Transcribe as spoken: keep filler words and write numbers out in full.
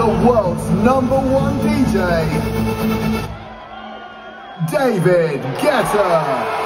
the world's number one D J, David Guetta.